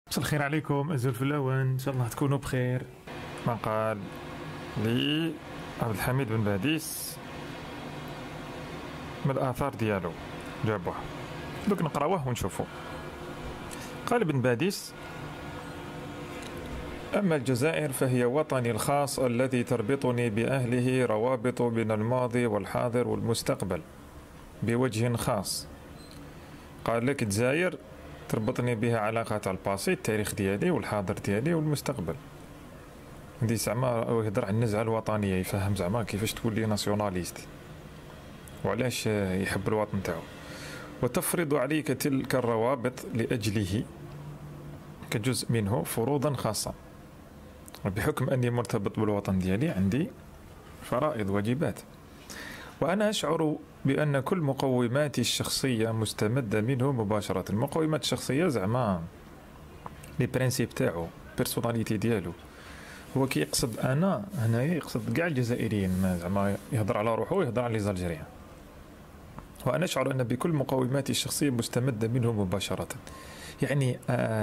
مساء الخير عليكم أزول في الأوان، إن شاء الله تكونوا بخير. ما قال لي عبد الحميد بن باديس من الآثار ديالو جابوه دوك نقراوه ونشوفوا. قال ابن باديس: أما الجزائر فهي وطني الخاص الذي تربطني بأهله روابط من الماضي والحاضر والمستقبل بوجه خاص. قال لك الجزائر تربطني بها علاقة تاع الباسي، التاريخ ديالي والحاضر ديالي والمستقبل. عندي زعما يهضر عن النزعة الوطنية، يفهم زعما كيفاش تولي ناسيوناليست وعلاش يحب الوطن تاعو. وتفرض عليك تلك الروابط لأجله كجزء منه فروضا خاصة، وبحكم أني مرتبط بالوطن ديالي عندي فرائض واجبات. وأنا أشعر بأن كل مقوماتي الشخصية مستمدة منه مباشرة. المقومات الشخصية زعما لي برينسيپ تاعو، بيرسوناليتي ديالو. هو كي يقصد أنا هنايا يقصد كاع الجزائريين، ما زعما يهضر على روحه ويهضر على لي زالجيريان. وأنا أشعر أن بكل مقوماتي الشخصية مستمدة منه مباشرة، يعني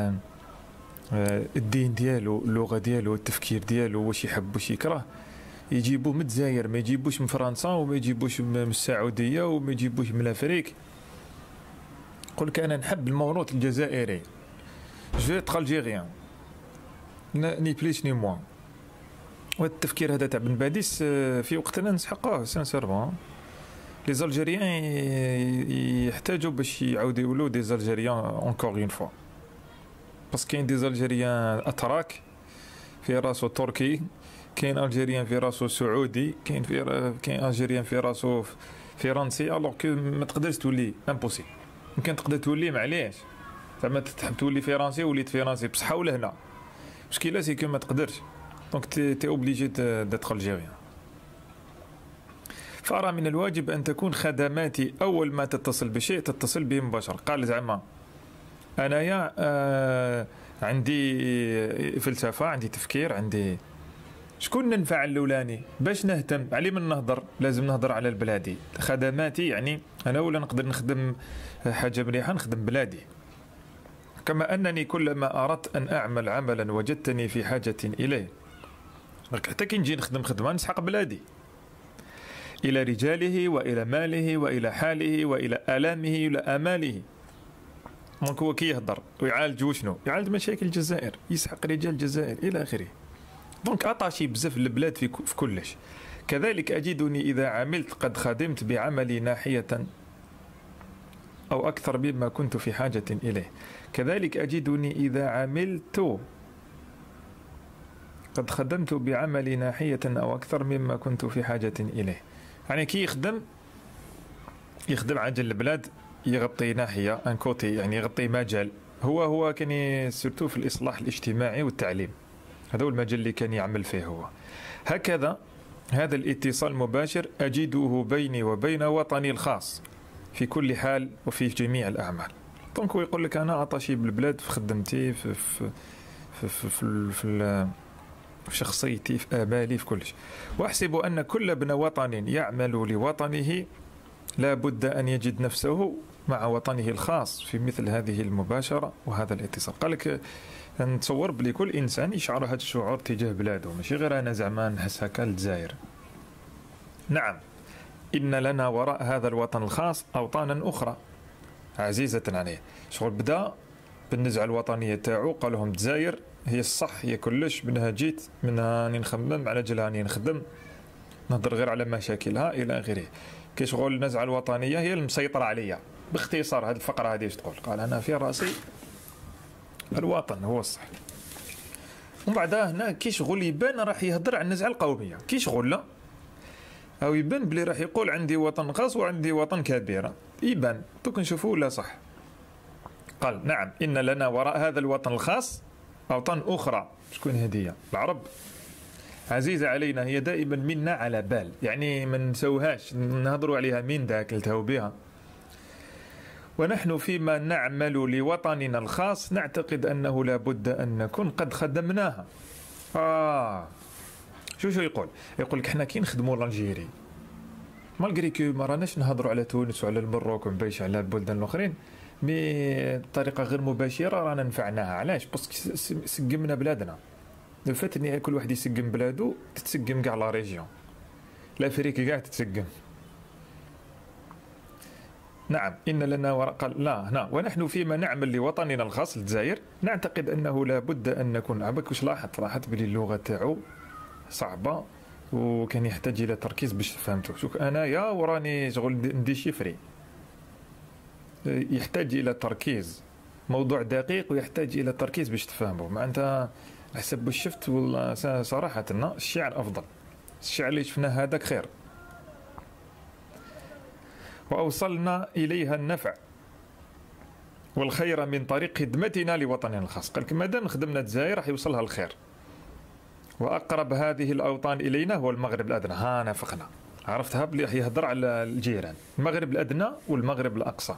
الدين ديالو، اللغة ديالو، التفكير ديالو، واش يحب واش يكره يجيبوه من الجزائر، ما يجيبوش من فرنسا وما يجيبوش من السعودية وما يجيبوش من الأفريق. يقول لك أنا نحب الموروث الجزائري، جو اتر الجيريان ني بليس ني موان. وهذا التفكير هذا تاع بن باديس في وقتنا نسحقوه سانسيرمون. لي زالجيريان يحتاجوا باش يعاودوا يولوا دي زالجيريان اونكور اون فوا، باسكو كاين دي زالجيريان اتراك في راسو تركي، كاين الجيريان في راسو سعودي، كاين الجيريان في راسو فرنسي. الوغ كو ما تقدرش تولي امبوسيبل. يمكن تقدر تولي معليش زعما تحب تولي فرنسي وليت فرنسي بصحه ولهنا، مشكله سي كو ما تقدرش، دونك تي اوبليجي دتر الجيريان. فأرى من الواجب أن تكون خدماتي أول ما تتصل بشيء تتصل به مباشرة. قال زعما أنايا عندي فلسفة، عندي تفكير، عندي شكون ننفع الأولاني باش نهتم علي من نهضر، لازم نهضر على البلادي. خدماتي يعني أنا ولا نقدر نخدم حاجة مليحة نخدم بلادي. كما أنني كلما أردت أن أعمل عملا وجدتني في حاجة إليه، حتى كي نجي نخدم خدمة نسحق بلادي، إلى رجاله وإلى ماله وإلى حاله وإلى آلامه وإلى آماله. دونك هو كي يهضر ويعالج وشنو؟ يعالج مشاكل الجزائر، يسحق رجال الجزائر إلى آخره. دونك أطاشي بزاف البلاد في كلش. كذلك أجدني إذا عملت قد خدمت بعملي ناحية أو أكثر مما كنت في حاجة إليه. كذلك أجدني إذا عملت قد خدمت بعملي ناحية أو أكثر مما كنت في حاجة إليه. يعني كي يخدم عجل البلاد يغطي ناحية ان كوتي، يعني يغطي مجال. هو كان سورتو في الإصلاح الاجتماعي والتعليم، هذا هو المجال اللي كان يعمل فيه هو. هكذا هذا الاتصال المباشر أجده بيني وبين وطني الخاص في كل حال وفي جميع الأعمال. دونك هو يقول لك أنا أطاشي بالبلاد في خدمتي، في شخصيتي، في آمالي، في كلش. وأحسب أن كل ابن وطن يعمل لوطنه لا بد أن يجد نفسه مع وطنه الخاص في مثل هذه المباشرة وهذا الاتصال. قال لك نتصور بلي كل إنسان يشعر هذا الشعور تجاه بلاده، ماشي غير أنا زعما نحس هكا الجزائر. نعم، إن لنا وراء هذا الوطن الخاص أوطانا أخرى عزيزة عليه. شغل بدأ بالنزعة الوطنية تاعو، قال لهم الجزائر هي الصح، هي كلش، منها جيت، منها راني نخمم، على جلها راني نخدم، نهضر غير على مشاكلها إلى آخره. كي شغل النزعة الوطنية هي المسيطرة عليا. باختصار هذه الفقرة هذه تقول، قال أنا في رأسي الوطن هو الصح. ومن بعدها هنا كي شغل يبان راح يهضر عن النزعة القومية، كي شغل لا أو يبان بلي راح يقول عندي وطن خاص وعندي وطن كبير، يبان دوك نشوفوه ولا صح. قال نعم، إن لنا وراء هذا الوطن الخاص أوطان أخرى. شكون هدية؟ العرب عزيزة علينا، هي دائما منا على بال، يعني ما نسوهاش، نهضروا عليها من داك نلتهوا بها. ونحن فيما نعمل لوطننا الخاص نعتقد أنه لا بد أن نكون قد خدمناها. شو يقول لك احنا كي نخدموا الجيري مالغري كو ما راناش نهضروا على تونس وعلى المروك ونبيش على البلدان الاخرين، مي بطريقه غير مباشره رانا نفعناها. علاش؟ باسكو سقمنا بلادنا. لو فات ان كل واحد يسقم بلادو تتسقم كاع لا ريجيون، لافريك كاع تتسقم. نعم إن لنا ورقة لا هنا ونحن فيما نعمل لوطننا الخاص الجزائر نعتقد أنه لا بد أن نكون عبك. واش لاحظت بلي اللغة تاعو صعبة وكان يحتاج إلى تركيز باش فهمته. شوف أنايا وراني شغل ندي شفري، يحتاج إلى تركيز، موضوع دقيق ويحتاج إلى تركيز باش تفهمه. ما أنت حسب واش شفت والله صراحة الشعر أفضل، الشعر اللي شفناه هذاك خير. وأوصلنا إليها النفع والخير من طريق خدمتنا لوطننا الخاص. قال لك مادام خدمنا الجزائر راح يوصلها الخير. وأقرب هذه الأوطان إلينا هو المغرب الأدنى. ها نافقنا، عرفتها بلي يهضر على الجيران، المغرب الأدنى والمغرب الأقصى.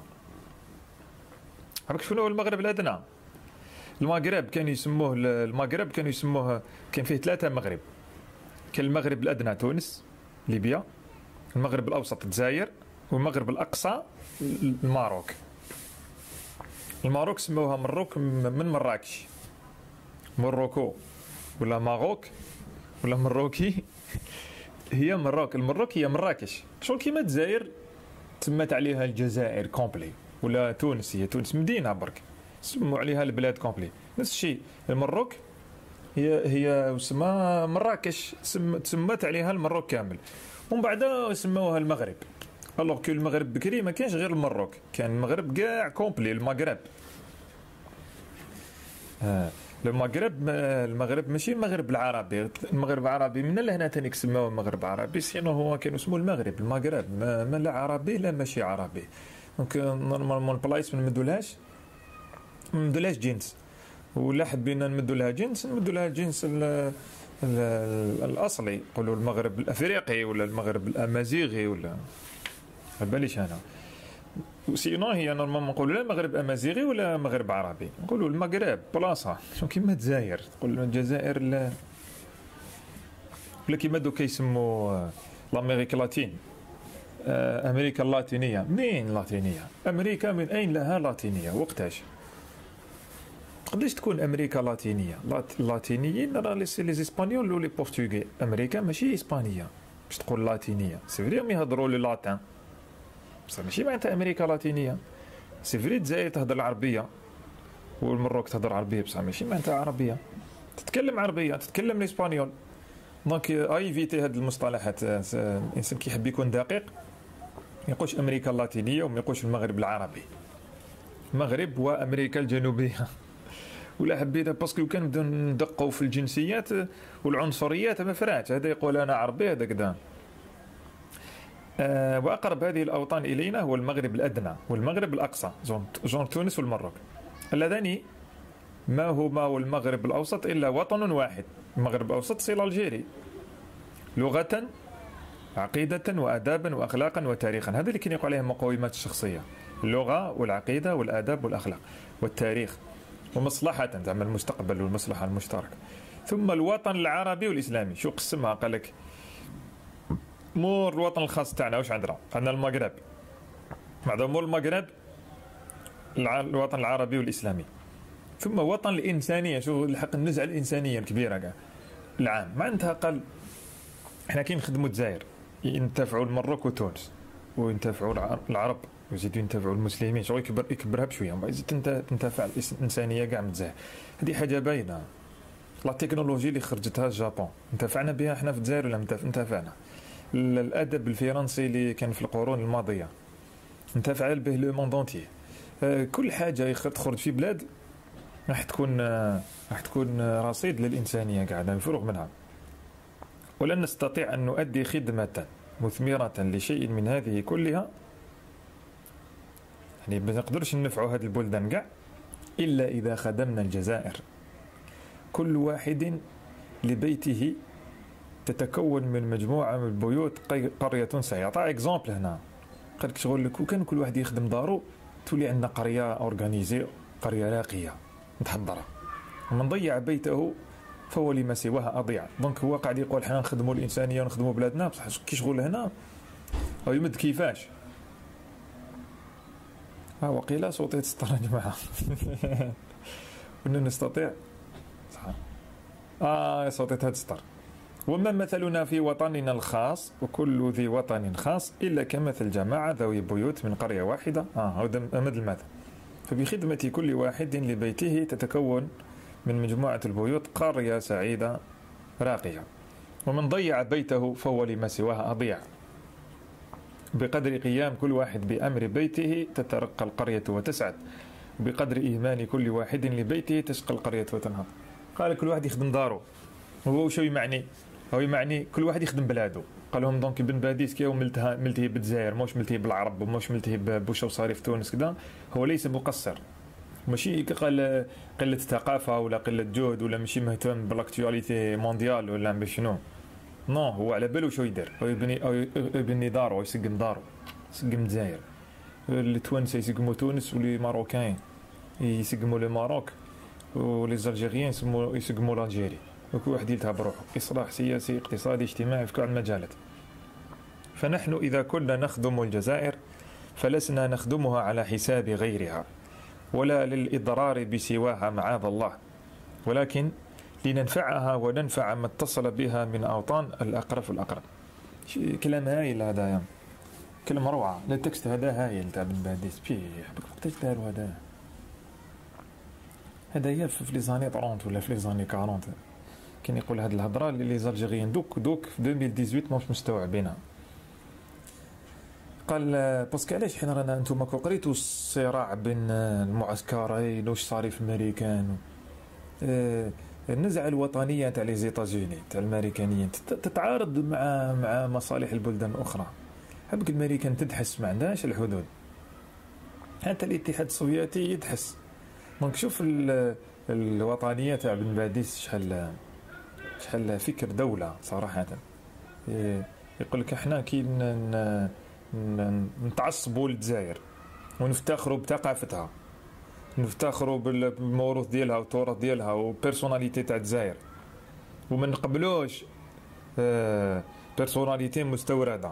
عرفت شنو هو المغرب الأدنى؟ المغرب كانوا يسموه كان فيه 3 مغرب. كان المغرب الأدنى تونس ليبيا، المغرب الأوسط الجزائر، والمغرب الأقصى الماروك. الماروك سموها مروك من مراكش، مروكو ولا ماروك ولا مروكي هي مروك. المروك هي مراكش، شغل كيما الجزائر تسمت عليها الجزائر كومبلي، ولا تونس هي تونس مدينة برك سموا عليها البلاد كومبلي. نفس الشيء المروك هي اسمها مراكش تسمت عليها المروك كامل، ومن بعد سموها المغرب. الوغ كو المغرب بكري ما كانش غير المروك، كان المغرب كاع كومبلي المغرب. المغرب ماشي المغرب العربي، المغرب العربي من لهنا تانيك سموه المغرب العربي، سينو هو كانوا اسموه المغرب ما لا عربي لا ماشي عربي. دونك نورمالمون البلايص ما نمدولهاش جنس، ولا حبينا نمدوا لها جنس نمدوا لها الجنس الاصلي، نقولوا المغرب الافريقي ولا المغرب الامازيغي ولا باليش انا. وسينو هي نورمالمون نقولوا لا المغرب امازيغي ولا مغرب عربي، نقولوا المغرب بلاصه شو كيما الجزائر، تقول الجزائر لا ولا كيما دوك يسموا الامريكا اللاتين، امريكا اللاتينيه. منين اللاتينيه؟ امريكا من اين لها لاتينيه؟ وقتاش تقدرش تكون امريكا لاتينيه؟ اللاتينيين راه لي اسبانيول ولي بورتوغي. امريكا ماشي اسبانيه باش تقول لاتينيه، سي فري يهضروا لي لاتان بصح ماشي معناتها امريكا لاتينيه. سي فري الجزائر تهضر العربيه والمروك تهضر عربيه بصح ماشي معناتها عربيه، تتكلم عربيه تتكلم الاسبانيول. دونك ايفيتي هاد المصطلحات. الانسان كيحب يكون دقيق ما يقولش امريكا اللاتينيه وما يقولش المغرب العربي، المغرب وامريكا الجنوبيه ولا حبينا. باسكو كان نبداو ندقوا في الجنسيات والعنصريات ما فراتش، هذا يقول انا عربي هذا كذا. واقرب هذه الاوطان الينا هو المغرب الادنى والمغرب الاقصى، جون تونس والمروك، اللذان ما هما والمغرب الاوسط الا وطن واحد. المغرب الاوسط سي الجيري، لغه عقيده وادابا واخلاقا وتاريخا. هذا اللي كان يقول عليه مقومات الشخصيه، اللغه والعقيده والاداب والاخلاق والتاريخ، ومصلحة زعما المستقبل والمصلحة المشتركة. ثم الوطن العربي والإسلامي. شو قسمها؟ قال لك مور الوطن الخاص تاعنا واش عندنا؟ عندنا المغرب، بعد مور المغرب الوطن العربي والإسلامي، ثم وطن الإنسانية. شو الحق النزعة الإنسانية الكبيرة كاع العام معناتها. قال احنا كي نخدموا الجزائر ينتفعوا المروك وتونس وينتفعوا العرب ويزيدوا ينتفعوا المسلمين، شغل يكبرها بشويه ومن بعد تنتفع الانسانيه كاع من الجزائر. هذه حاجه باينه. لا تكنولوجي اللي خرجتها اليابان انتفعنا بها احنا في الجزائر ولا انتفعنا؟ الادب الفرنسي اللي كان في القرون الماضيه انتفع به لو موند اونتي. كل حاجه تخرج في بلاد راح تكون رصيد للانسانيه قاعده مفروغ منها. ولن نستطيع ان نؤدي خدمه مثمره لشيء من هذه كلها، يعني ما نقدرش ننفعوا هذه البلدان كاع الا اذا خدمنا الجزائر. كل واحد لبيته تتكون من مجموعه من البيوت قريه سعيده. عطا اكزامبل هنا، قال لك شغل لك وكان كل واحد يخدم دارو تولي عندنا قريه اورغانيزي، قريه راقيه متحضره. ومن ضيع بيته فهو لما سواها اضيع. دونك هو قاعد يقول حنا نخدموا الانسانيه ونخدموا بلادنا، بصح كي شغل هنا او يمد كيفاش وقيل صوتي تسطر يا جماعة. كنا نستطيع صح. صوتي تسطر. وما مثلنا في وطننا الخاص وكل ذي وطن خاص إلا كمثل جماعة ذوي بيوت من قرية واحدة. هذا أمد المثل. فبخدمة كل واحد لبيته تتكون من مجموعة البيوت قرية سعيدة راقية. ومن ضيع بيته فهو لما سواه أضيع. بقدر قيام كل واحد بأمر بيته تترقى القرية وتسعد. بقدر إيمان كل واحد لبيته تشقى القرية وتنهض. قال كل واحد يخدم داره. وهو شو يمعني؟ هو يمعني كل واحد يخدم بلاده. قال لهم دونك بن باديس كي ملتهي بالجزائر، موش ملتهي بالعرب، وموش ملتهي بوش وصاري في تونس كذا، هو ليس مقصر. ماشي قال قلة ثقافة ولا قلة جهد ولا ماشي مهتم بالاكتواليتي مونديال ولا بشنو. نو، هو على بالو شو يدير. هو يبني داره ويسقم داره، يسقم الجزائر. التوانسة يسقموا تونس واللي ماروكان يسقموا الماروك ولي زالجيريين يسقموا الجيري. وكل واحد يلتها بروحه. إصلاح سياسي اقتصادي اجتماعي في كل المجالات. فنحن إذا كنا نخدم الجزائر فلسنا نخدمها على حساب غيرها ولا للإضرار بسواها معاذ الله، ولكن لننفعها وننفع ما اتصل بها من أوطان الأقرب فالأقرب. كلام هايل هذا يعني. كلام روعة. التكست هذا هايل تاع بن باديس. وقتاش داروا هذا في لي زاني 30 ولا في لي زاني 40 كان يقول هذه الهضره اللي لي زالجيريين دوك في 2018 ماهوش مستوعبينها. قال باسكو علاش حنا رانا انتم كون قريتوا الصراع بين المعسكرين واش صاري في الامريكان، النزعه الوطنيه تاع لي زيتازوني تاع الامريكانيين تتعارض مع مصالح البلدان الاخرى. هبك الامريكان تدحس ما عندهاش الحدود، حتى الاتحاد السوفيتي يدحس. دونك شوف الوطنيه تاع بن باديس شحال فكر دولة صراحة. يقول لك احنا كي نتعصبوا للجزائر ونفتخروا بثقافتها، نفتخروا بالموروث ديالها والتراث ديالها وبيرسوناليتي تاع الجزائر، وما نقبلوش بيرسوناليتي مستوردة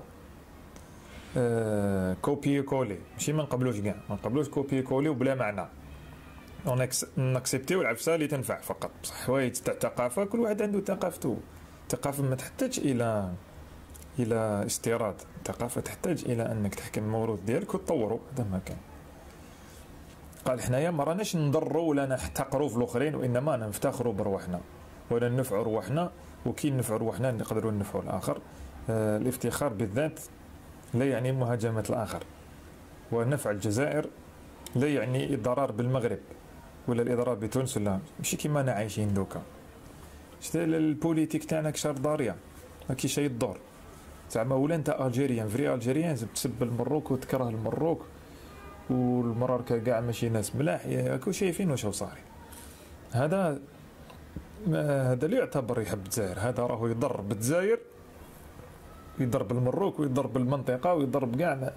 كوبي كولي. ماشي ما نقبلوش كاع، ما نقبلوش كوبي كولي وبلا معنى. نكسبتيو العفسه اللي تنفع فقط. بصح حوايج تاع الثقافه كل واحد عنده ثقافته. الثقافه ما تحتاج الى استيراد. الثقافه تحتاج الى انك تحكم الموروث ديالك وتطوره. هذا ما كان. قال حنايا ما راناش نضروا ولا نحتقروا في الاخرين، وانما نفتخروا بروحنا ولا ننفعوا روحنا، وكي ننفعوا روحنا نقدروا ننفعوا الاخر. الافتخار بالذات لا يعني مهاجمه الاخر، ونفع الجزائر لا يعني الضرر بالمغرب ولا الاضرار بتونس. لا ماشي كيما انا عايشين دوكا. شتي البوليتيك تاعنا كشار ضاريه ما كي شي الدور زعما. ولا انت الجيريان فري الجيريان تسب المروك وتكره المروك والمراركه كاع ماشي ناس ملاح. راكو شايفين واش صاري. هذا اللي يعتبر يحب الجزائر. هذا راهو يضر بالجزائر، يضرب المروك ويضرب المنطقه ويضرب كاع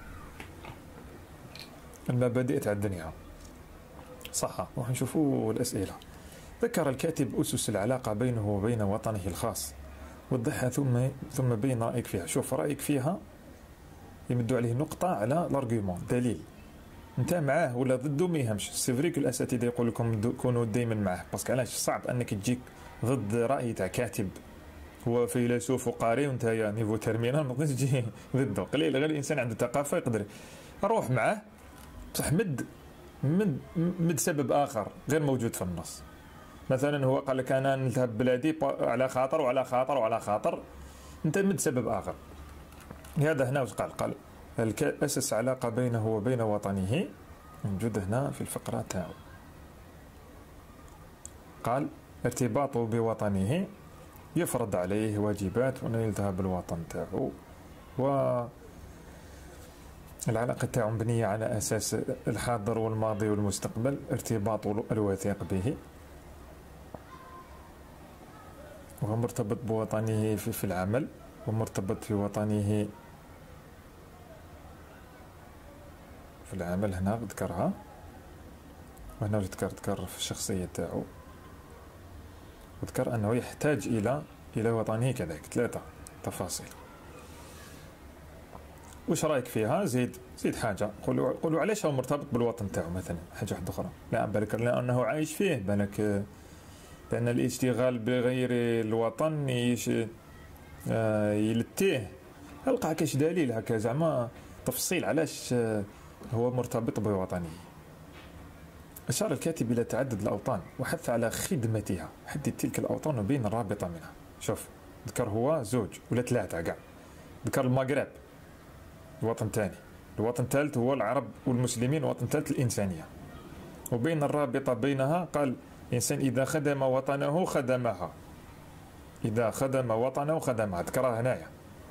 المبادئ تاع الدنيا. صح. ونشوفوا الأسئلة. ذكر الكاتب أسس العلاقة بينه وبين وطنه الخاص وضحها ثم بين رأيك فيها. شوف رأيك فيها يمدوا عليه نقطة على الارغيومون، دليل. انت معاه ولا ضده ما يهمش. سي فري الأساتذة يقول لكم كونوا دائما معاه، باسكو علاش صعب انك تجيك ضد رأي تاع كاتب هو فيلسوف وقاري وانت نيفو ترمينال، ما تقدرش تجي ضده. قليل غير الانسان عنده ثقافة يقدر روح معاه، بصح مد سبب آخر غير موجود في النص. مثلا هو قال لك أنا نذهب بلادي على خاطر وعلى خاطر وعلى خاطر، أنت مد سبب آخر. هذا هنا وش قال أسس علاقة بينه وبين وطنه، موجود هنا في الفقرة تاعو. قال ارتباطه بوطنه يفرض عليه واجبات وأنه يذهب بالوطن تاعو، العلاقة تاعو مبنية على أساس الحاضر والماضي والمستقبل، ارتباطه الوثيق به، وهو مرتبط بوطنه في العمل، ومرتبط في وطنه في العمل. هنا ذكرها، وهنا ذكر في الشخصية تاعو، وذكر أنه يحتاج إلى وطنه كذلك. 3 تفاصيل. واش رايك فيها؟ زيد حاجه، قولوا علاش هو مرتبط بالوطن تاعو مثلا، حاجه واحده اخرى، لا بالك لانه عايش فيه، بالك لان الاشتغال بغير الوطن يلتيه. القى كاش دليل هكا زعما تفصيل علاش هو مرتبط بوطنه. أشار الكاتب إلى تعدد الأوطان وحث على خدمتها، حدد تلك الأوطان وبين الرابطة منها. شوف ذكر هو زوج ولا ثلاثة كاع، ذكر المغرب الوطن الثاني، الوطن الثالث هو العرب والمسلمين، الوطن الثالث الإنسانية، وبين الرابطة بينها قال الإنسان إذا خدم وطنه خدمها، إذا خدم وطنه خدمها، ذكرها هنايا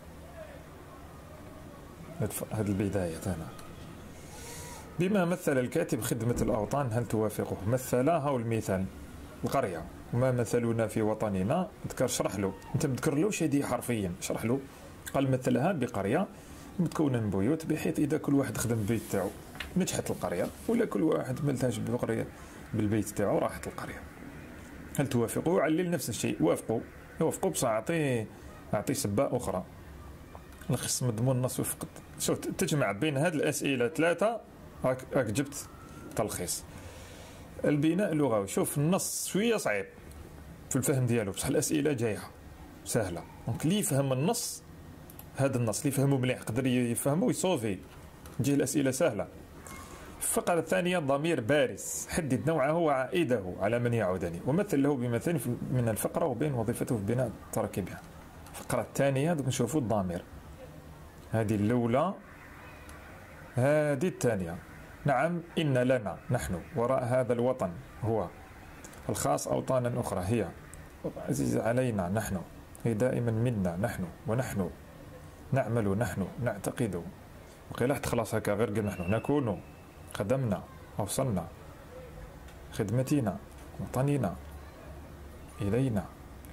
هذه البداية هنا. بما مثل الكاتب خدمة الأوطان هل توافقه؟ مثلها والمثال القرية، وما مثلنا في وطننا ذكر، شرح له، انت بتذكر له شيء حرفيا، شرح له. قال مثلها بقرية متكونة من بيوت، بحيث إذا كل واحد خدم البيت تاعو نجحت القرية، ولا كل واحد ملتاج بقرية بالبيت تاعو راحت القرية. هل توافقوا؟ علل نفس الشيء، وافقوا بصح أعطي سبة أخرى. لخص مضمون النص وفقط. شوف تجمع بين هذه الأسئلة ثلاثة هاك جبت تلخيص. البناء اللغوي، شوف النص شوية صعيب في الفهم ديالو، بصح الأسئلة جاية سهلة، دونك اللي يفهم النص، هذا النص اللي يفهمه مليح قدر يفهمه ويصوفي، تجيه الأسئلة سهلة. الفقرة الثانية ضمير بارز، حدد نوعه وعائده على من يعودني، ومثل له بمثال من الفقرة وبين وظيفته في بناء تركيبها. الفقرة الثانية دوك نشوفوا الضمير، هذه الأولى هذه الثانية. نعم إن لنا نحن وراء هذا الوطن هو الخاص أوطانا أخرى، هي عزيز علينا نحن، هي دائما منا نحن، ونحن نعمل، نحن نعتقد، وقيل خلاص هكا غير قل نحن نكون، خدمنا، أوصلنا، خدمتنا، وطننا، إلينا.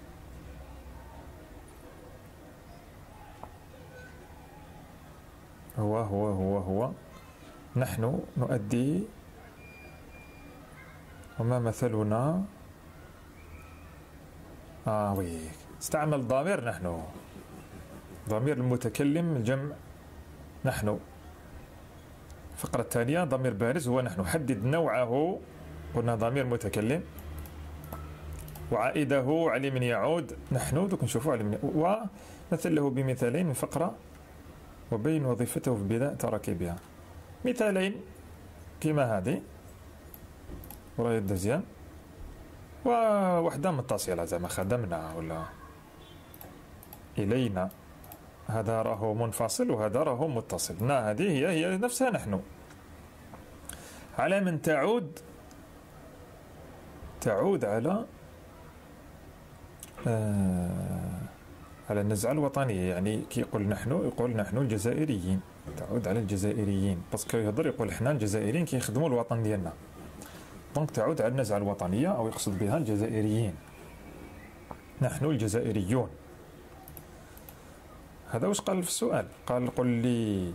هو نحن نؤدي، وما مثلنا. وي استعمل ضمير نحن، ضمير المتكلم الجمع نحن. الفقرة الثانية ضمير بارز هو نحن، حدد نوعه، قلنا ضمير متكلم، وعائده على من يعود نحن، دوك نشوفوا على من، ومثل له بمثالين من فقرة وبين وظيفته في بناء تراكيبها. مثالين كما هذه وراي الدزيان، ووحدة متصلة زعما خدمنا ولا إلينا، هذا راهو منفصل وهذا راهو متصل. هذه هي نفسها نحن. على من تعود على على النزعة الوطنية، يعني كي يقول نحن الجزائريين، تعود على الجزائريين، باسكو يهضر يقول حنا الجزائريين كيخدموا الوطن ديالنا، دونك تعود على النزعة الوطنية، أو يقصد بها الجزائريين، نحن الجزائريون. هذا واش قال في السؤال؟ قال قل لي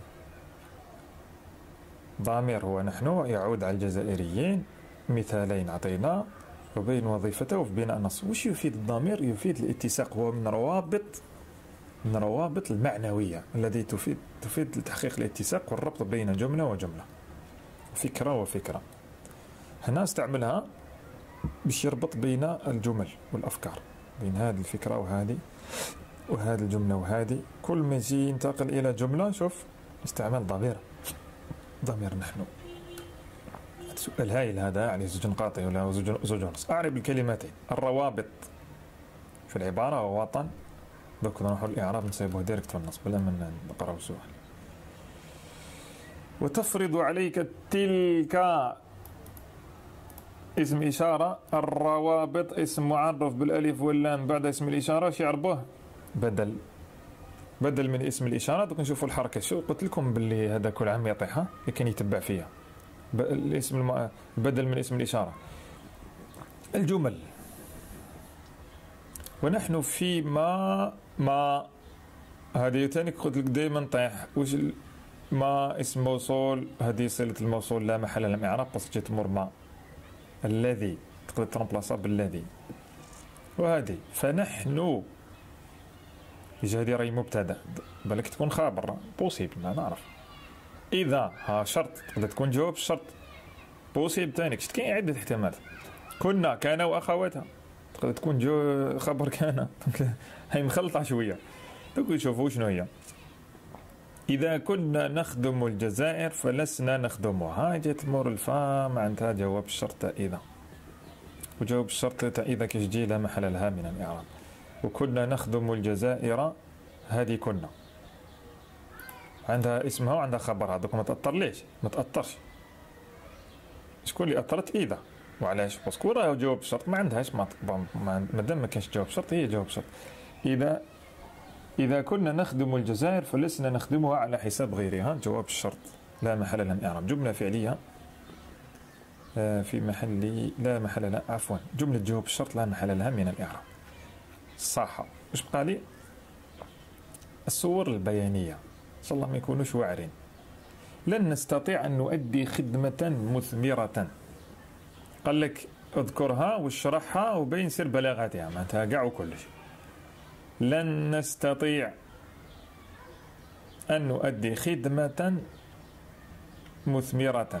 ضمير هو نحن يعود على الجزائريين، مثالين عطينا، وبين وظيفته في بناء النص. وش يفيد الضمير؟ يفيد الاتساق، هو من روابط المعنوية التي تفيد لتحقيق الاتساق والربط بين جملة وجملة، فكرة وفكرة. هنا استعملها باش يربط بين الجمل والأفكار، بين هذه الفكرة وهذه الجملة وهذه، كل ما يجي ينتقل إلى جملة شوف استعمال ضمير نحن. سؤال هايل هذا، يعني زوج نقاط ولا زوج ونص. أعرب الكلمتين. الروابط في العبارة ووطن، دوك نروحوا الإعراب نصيبوه ديريكت في النص بلا من نقراو السؤال. وتفرض عليك تلك اسم إشارة، الروابط اسم معرف بالألف واللام بعد اسم الإشارة، شي يعربوه بدل من اسم الإشارة. دوك نشوفوا الحركة. شو قلت لكم باللي هذا كل عام يطيحها لكن يتبع فيها. الاسم بدل من اسم الإشارة. الجمل. ونحن في ما هذه تاني قلت لك دائما طيح. وش ما اسم موصول، هذه صلة الموصول لا محل لها من إعراب، بس جات تمر ما. الذي تقدر ترمبلاصا بالذي. وهذه فنحن إجا هذه راهي مبتدا، بالك تكون خابر بوسيبل ما نعرف. إذا ها شرط تقدر تكون جواب الشرط بوسيبل ثاني، شفت كاين عدة احتمالات. كنا كان وأخواتها تقدر تكون خبر كان هي مخلطة شوية. دوك نشوفوا شنو هي. إذا كنا نخدم الجزائر فلسنا نخدمها، جات مور الفا معناتها جواب الشرط إذا، وجواب الشرط إذا كيجي لا محل لها من الإعراب. وكنا نخدم الجزائر، هذه كنا عندها اسمها وعندها خبرها، دوك ما تأطر ليش ما تأطرش. شكون اللي أطرت؟ إذا. وعلاش؟ باسكو راه جواب الشرط ما عندهاش مادام ما كانش جواب الشرط هي جواب الشرط. إذا كنا نخدم الجزائر فلسنا نخدمها على حساب غيرها، جواب الشرط لا محل لها من إعراب. جملة فعلية في محل لا محل لها، عفوا جملة جواب الشرط لا محل لها من الإعراب. صح. واش بقى لي؟ الصور البيانية إن شاء الله ما يكونوش واعرين. لن نستطيع أن نؤدي خدمة مثمرة. قال لك اذكرها واشرحها وبين سر بلاغتها، معناتها كاع وكلش. لن نستطيع أن نؤدي خدمة مثمرة.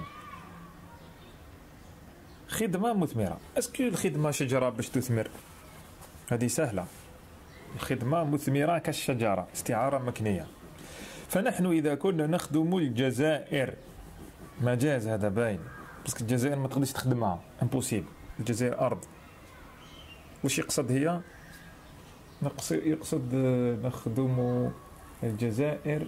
خدمة مثمرة، اسكو الخدمة شجرة باش تثمر؟ هذه سهلة. الخدمة مثمرة كالشجرة، استعارة مكنية. فنحن إذا كنا نخدم الجزائر، مجاز هذا باين، بس الجزائر ما تقدرش تخدمها، امبوسيبل. الجزائر أرض. وش يقصد هي؟ يقصد نخدم الجزائر،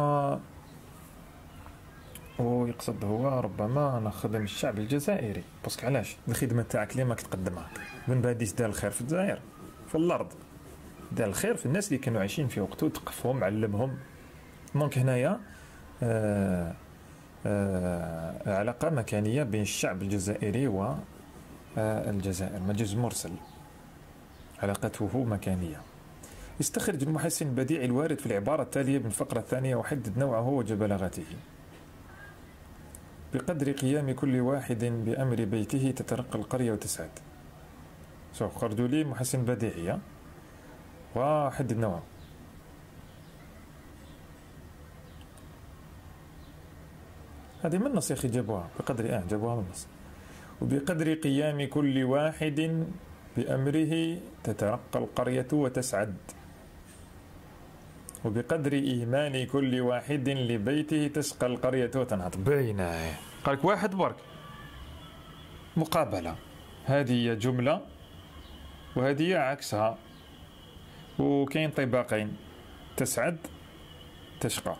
ويقصد هو ربما نخدم الشعب الجزائري. باسكو علاش؟ الخدمة تاعك اللي ماك تقدمها بن باديس دار الخير في الجزائر، في الأرض دار الخير في الناس اللي كانوا عايشين في وقته، تقفهم علمهم. دونك هنايا علاقة مكانية بين الشعب الجزائري والجزائر، مجاز مرسل، علاقته مكانية. استخرج المحسن البديع الوارد في العبارة التالية من الفقرة الثانية وحدد نوعه وجه بلاغته. بقدر قيام كل واحد بأمر بيته تترقى القرية وتسعد. شوف خرجوا لي محسن بديعية وحدد نوعه. هذه من النص يا أخي جابوها بقدر جابوها من النص. وبقدر قيام كل واحد بأمره تترقى القرية وتسعد. وبقدر إيمان كل واحد لبيته تسقى القرية وتنهض. باينة. قالك واحد برك مقابلة، هذه جملة وهذه عكسها، وكاين طباقين، تسعد تشقى،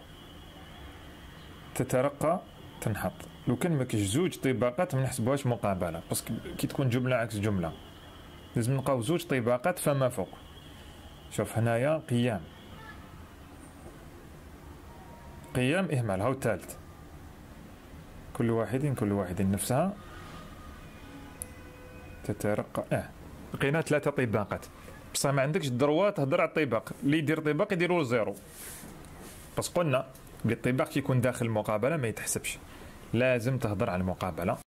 تترقى تنحط. لو كان ما كاينش زوج طباقات ما نحسبوهاش مقابلة، باسكو كي تكون جملة عكس جملة لازم نلقاو زوج طباقات فما فوق. شوف هنايا قيام إهمالها والثالث كل واحد نفسها تترقى. لقينا 3 طباقات، بصح ما عندكش الدروا تهضر على الطباق. اللي يدير طباق يديروا زيرو، بس قلنا بلي الطباق كيكون داخل المقابلة ما يتحسبش، لازم تهضر على المقابلة.